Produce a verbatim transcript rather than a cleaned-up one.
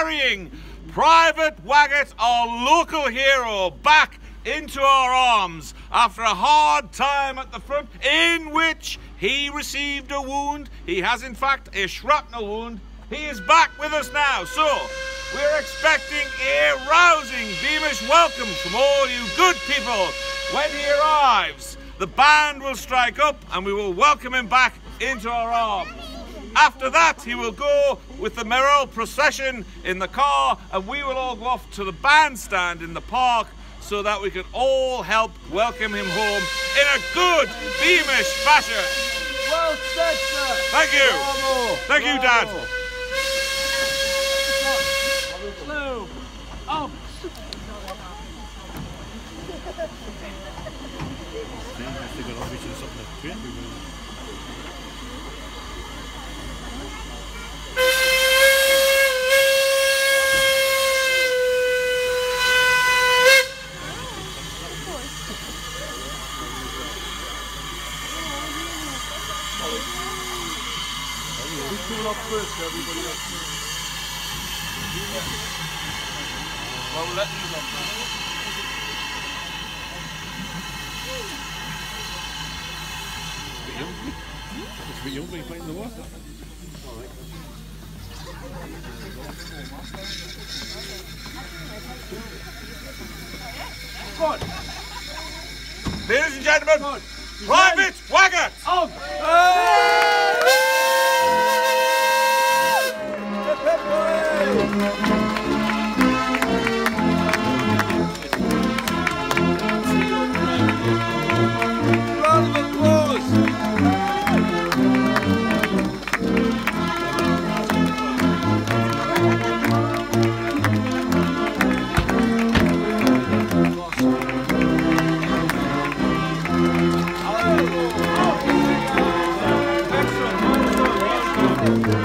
carrying Private Waggett, our local hero, back into our arms after a hard time at the front in which he received a wound. He has in fact a shrapnel wound. He is back with us now, so we're expecting a rousing Beamish welcome from all you good people. When he arrives, the band will strike up and we will welcome him back into our arms. After that, he will go with the Merrill procession in the car and we will all go off to the bandstand in the park so that we can all help welcome him home in a good Beamish fashion. Well said, sir. Thank you. Bravo. Thank you, Bravo. Dad. Slow. Up. We pull up first, everybody else. Well, we'll let these up now. It's a bit young, but you're playing the water. Go on. Ladies and gentlemen, Private Waggett! On! Round of applause! Excellent, well done, well done.